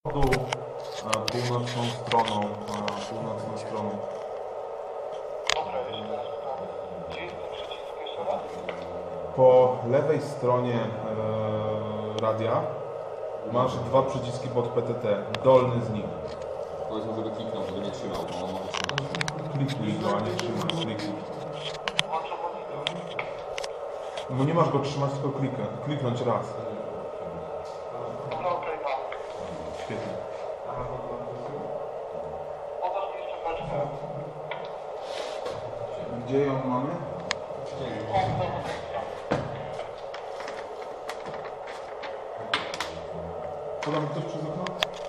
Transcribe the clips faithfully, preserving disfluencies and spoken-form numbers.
północną stroną, północną stroną. Po lewej stronie e, radia masz dwa przyciski pod P T T, dolny z nich. Powiedz mu, żeby kliknął, żeby nie trzymał, bo on może trzymać. Kliknij go, a nie trzymaj, kliknij. Bo nie masz go trzymać, tylko kliknąć, kliknąć raz. Świetnie. Gdzie ją mamy? Podam ktoś przez okno?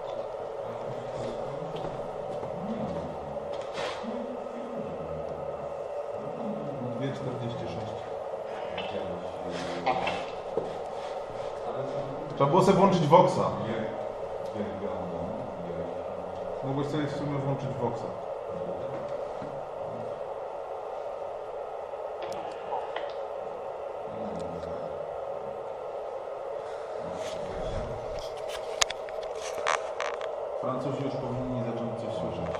dwie czterdzieści sześć. Trzeba było sobie włączyć Voxa. Mogłeś sobie w sumie włączyć Voxa. Francuzi już powinni zacząć coś słyszeć.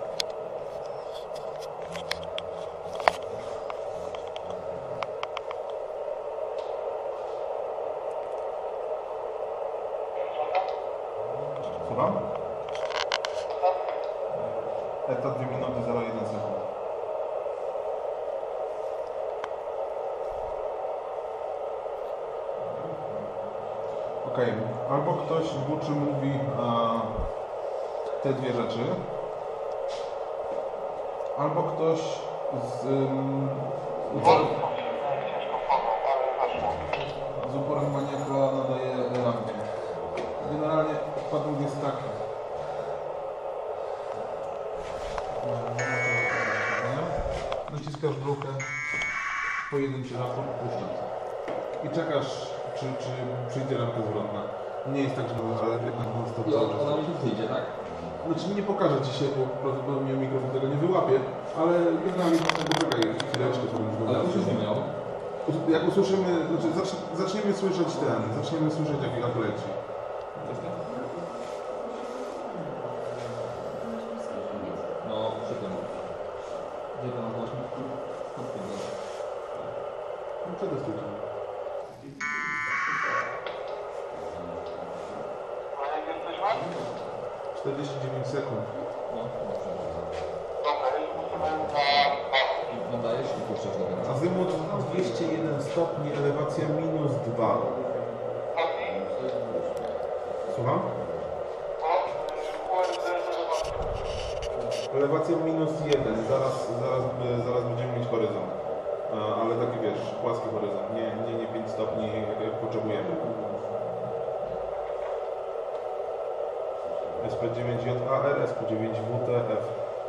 Słucham? Eta dwie minuty zero jeden sekund. Ok, albo ktoś w Buczy mówi a, te dwie rzeczy, albo ktoś z, um, uporem, z uporem maniaka nadaje ramkę. Generalnie padłek jest taki. Naciskasz blokę, pojedynczy raport, puszczasz. I czekasz, czy, czy przyjdzie ramka zwrotna. Nie jest tak, że ale jednak non stop cały czas. Ona mi wyjdzie, tak? Znaczy nie pokażę Ci się, bo prawdopodobnie mikrofon tego nie wyłapie, ale generalnie poczekaj chwileczkę, powinien Ale usłyszymy ją. Jak usłyszymy, znaczy zacz, zaczniemy słyszeć ten, zaczniemy słyszeć jak, jak leci. No, przy tym. Gdzie to nazwasz? No przetestujcie. czterdzieści dziewięć sekund. No, nadajesz i puszczasz do końca. Azymut dwieście jeden stopni, elewacja minus dwa. Słucham? Elewacja minus jeden. Zaraz, zaraz, zaraz będziemy mieć horyzont. Ale taki wiesz, płaski horyzont. Nie, nie, nie pięć stopni jak potrzebujemy. S P dziewięć J A R, S P dziewięć W T F.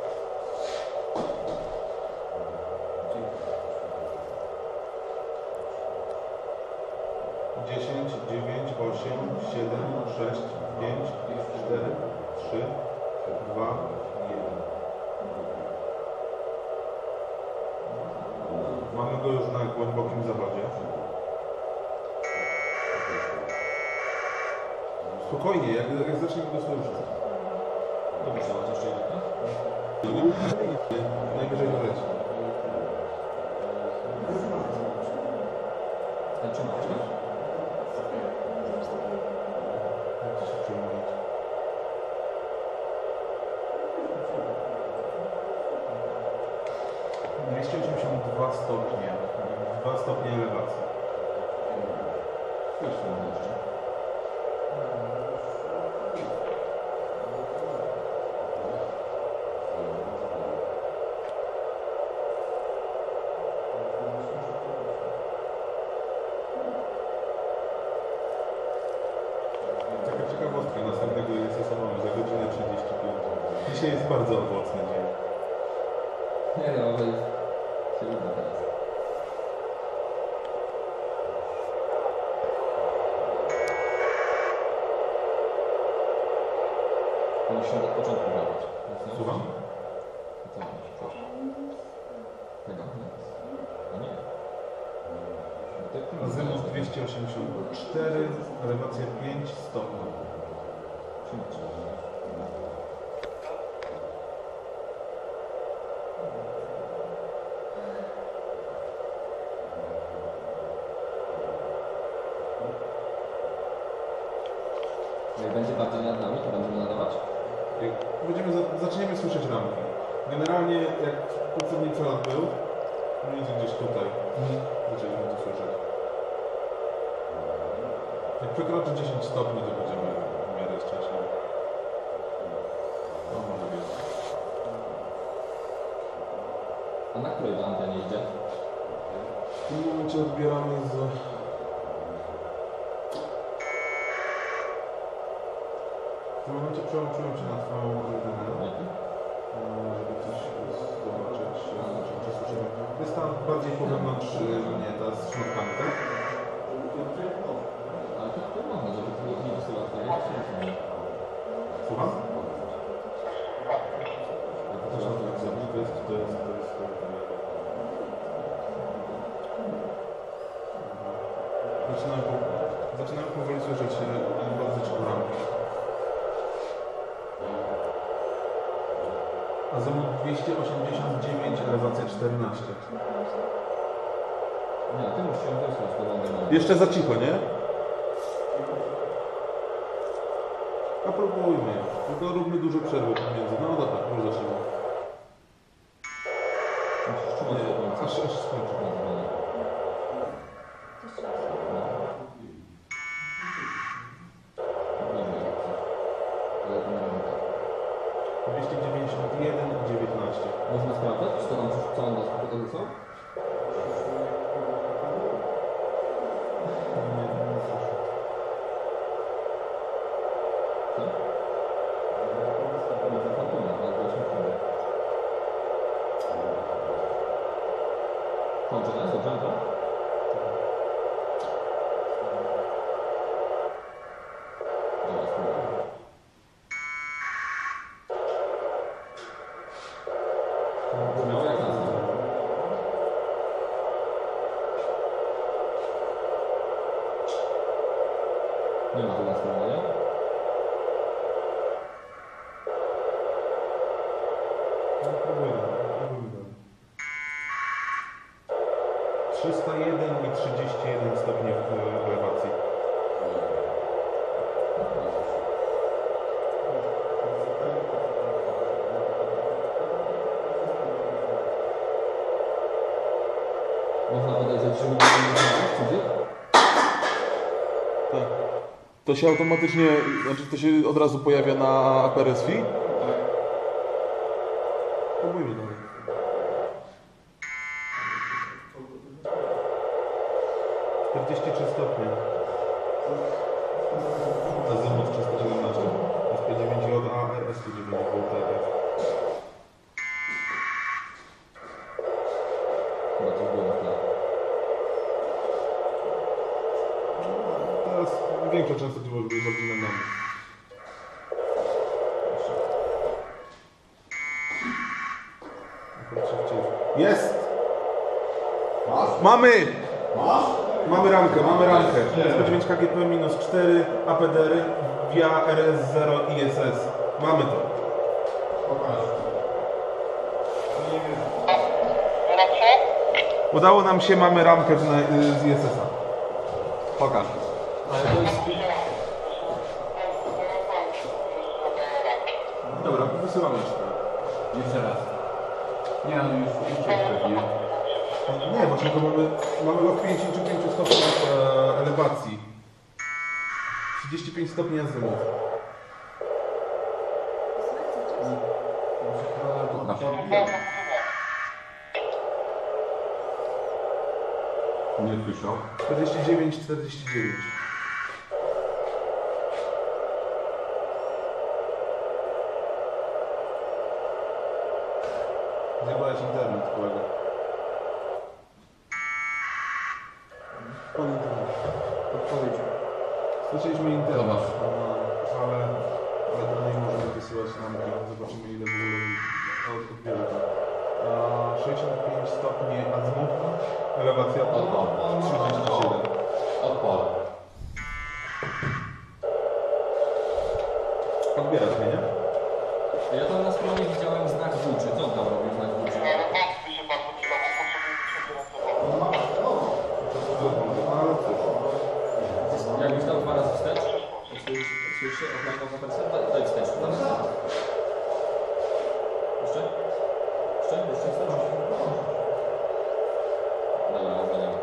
dziesięć, dziewięć, osiem, siedem, sześć, pięć, cztery, trzy, dwa, jeden. Mamy go już na głębokim zawodzie. Spokojnie, jak, jak zaczniemy go słyszeć. To myślałeś jeszcze jedno? Najwyżej doleci. Tańczymy, tak? dwieście osiemdziesiąt dwa stopnie. dwa stopnie elewacji. Już mam jeszcze. Taka ciekawostka, następnego jest osobą za godzinę trzydzieści pięć. Dzisiaj jest bardzo owocny dzień. Nie, no, ale się uda teraz. Musimy od początku robić. Słucham? Co masz? Coś? Tego? Nie. Nie. Azymut dwieście osiemdziesiąt cztery, elewacja pięć stopni. Jak będzie bardziej nad nami, to będziemy nadawać? Jak będziemy, za, zaczniemy słyszeć ramki. Generalnie jak poprzedni przelot był, mniej więcej gdzieś tutaj, Mhm. zaczęliśmy to słyszeć. Jak przekroczy dziesięć stopni, to będziemy w miarę szczęśliwi. No może być. A na której to antenie idzie? W tym momencie odbieramy z... W tym momencie przełączyłem się na twoją antenę, żeby coś zobaczyć, czy słyszymy. Jest tam bardziej po wewnątrz mnie ta z sznurkami, tak? Ale to, to można, żeby to nie wysyłać tego, to się nie Słucham? to trzeba to jak zrobić. To jest, to jest, to jest, to jest... Zaczynamy, po, zaczynamy powoli słyszeć bardzo ciekawe ramki. Azymut dwieście osiemdziesiąt dziewięć, elewacja czternaście. Nie, ty musisz się wysłać do Londynu. Jeszcze za cicho, nie? A próbujmy. Tylko róbmy duże przerwy pomiędzy. No dobra, już zaczynamy. Musisz trzymać do końca. Aż, aż skończę. Ale to nie wiem. dwieście dziewięćdziesiąt jeden i dziewiętnaście. Można sprawdzać, czy to nam co on nas pokazał? Nie, nie słyszę. Co? Nie, to fantoma, ale to jest fantoma. Kończone? Dobrze, to? Dobra, spróbuję. Brzmiało jak nas. Nie ma tu na stronie, nie? No, próbujmy. Próbujmy dalej. trzysta jeden i trzydzieści jeden stopni w elewacji. Można podejrzeć, że nie cudzych? Tak. To się automatycznie, znaczy to się od razu pojawia na A P R S V? Próbujmy dalej. czterdzieści trzy stopnie. Azymut trzysta siedemnaście. S P dziewięć J A, R S dziewięć W T F. Chyba coś było w tle. Teraz większa częstotliwość będzie bardziej nad nami. Akurat szybciej. Jest! Mamy! Mamy ramkę, mamy ramkę. S P dziewięć K G P minus cztery, A P D R via R S zero I S S. Mamy to. Udało nam się, mamy ramkę z, z I S S-a. Pokaż. Ale to jest... Dobra, wysyłamy jeszcze. Jeszcze raz. Nie, no już, już pewnie. Nie, właśnie to mamy, mamy w pięćdziesięciu pięciu stopniach e, elewacji. trzydzieści pięć stopni azymut. Nie słyszał. czterdzieści dziewięć czterdzieści dziewięć. Zjebałeś internet, kolega. Pan internet. Odpowiedź. Słyszeliśmy internet, Zobacz. a- ale, ale dalej możemy wysyłać ramki. Zobaczymy ile w ogóle od- odbiera to. A, sześćdziesiąt pięć stopni azymutu, elewacja trzydzieści siedem. Odpal. zbierać mnie, nie? Ja tam na stronie widziałem znak włóczy. Co on tam robił znak włóczy? Ale cóż. Jakbyś dał dwa razy wstecz, odsłonisz się, oklakował za persę, daj, daj wstecz. Daj wstecz. Jeszcze? Jeszcze? Jeszcze wstecz? Dobra, dobra, nie.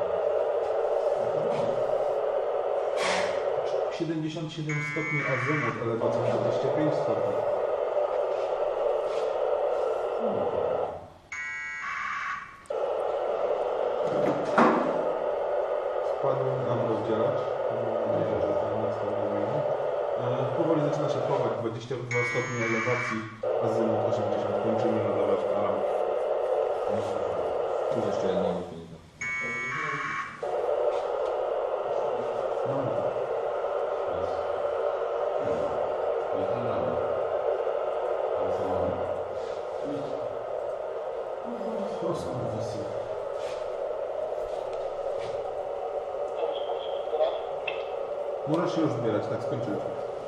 siedemdziesiąt siedem stopni azymut, elewacja dwadzieścia pięć stopni. Składu nam rozdzielać. Mam nadzieję, że to nic tam nie zmieni. E, Powoli zaczyna się chować. dwadzieścia dwa stopnie elewacji, azymut osiemdziesiąt. Kończymy nadawać alarm. Tu jeszcze jedno wypinięte. Możesz się już zbierać, tak skończyliśmy.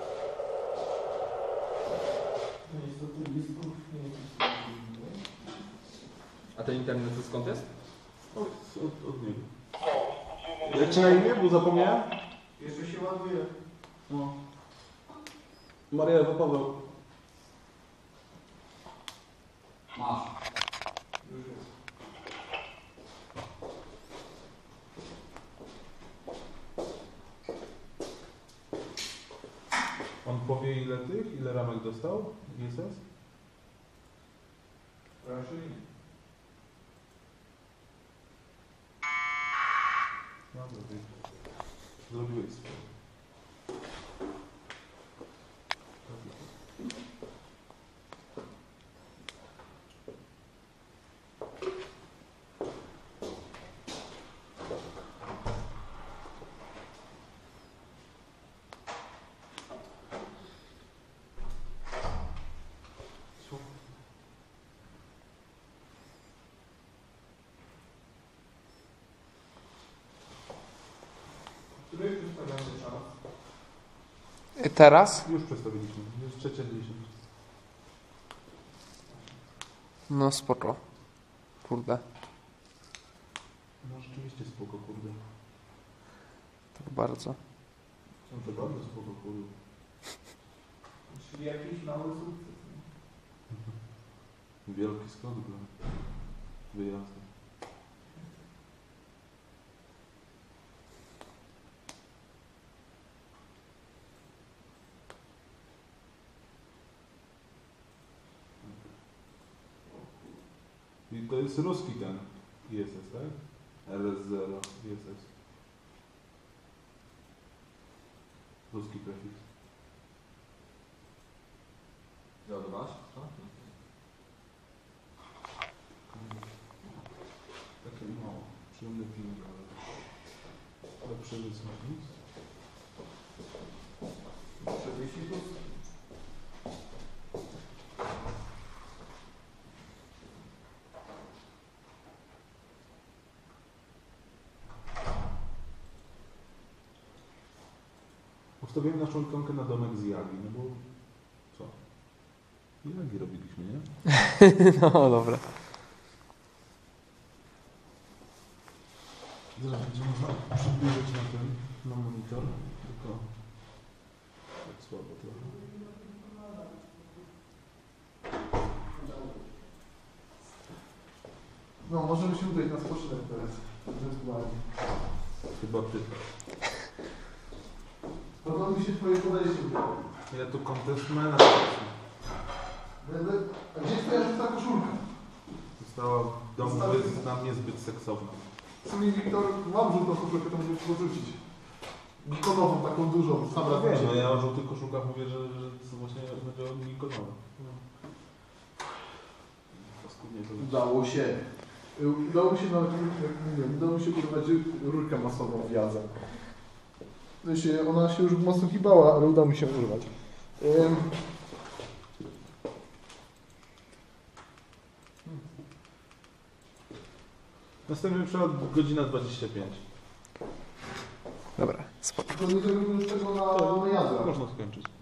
A ten internet to skąd jest? Od, od, od niego. Jak ci na imię, bo zapomniałem? Jeszcze się ładuje. No. Maria Ewa Paweł. Masz. Już jest. On powie ile tych, ile ramek dostał? I S S? Raczej nie. Dobra, wiem. Zrobiłeś swoje. Który już przedstawiamy czas? Teraz? Już przedstawiliśmy. Jest trzecia dziesięć. No spoko. Kurde. No rzeczywiście spoko, kurde. Tak bardzo. Są to bardzo spoko, kurde. Czyli jakiś mały sukces. Wielki skok dla wyjazdu. I to jest ruski ten I S S, tak? R S zero I S S. Ruski prefiks. Załadowałaś? Co? Takie mało. Przyjemny film, ale lepszy nic nic. czterdzieści plus. Ustawiłem naszą ikonkę na domek z Jagi, no bo co? Jagi robiliśmy, nie? No dobra. Zaraz będzie można przybliżyć na ten, na monitor, tylko tak słabo trochę. No, możemy się udać na spoczynek teraz. Ewentualnie. Chyba ty. Podoba mi się twoje podejście. Ja tu kontestmena. Będę... A gdzie jest twoja żółta koszulka? Została w domu zbyt, na mnie zbyt seksowna. W sumie Wiktor, mam żółtą koszulkę, to możesz porzucić. Gikonową, taką dużą, sam raz Wiem, mi się- no ja o żółtych koszulkach mówię, że, że to właśnie chodzi o Nikonowe. Paskudnie to jest. Udało się. Y, Udało mi się nawet, jak mówiłem, udało mi się używać rurkę masową w jadze. To się, ona się już mocno kibała, ale udało mi się używać. Ym, Następny przykład godzina dwadzieścia pięć. Dobra, spoko. To nie zrobimy już tego na, na jadze. Można skończyć.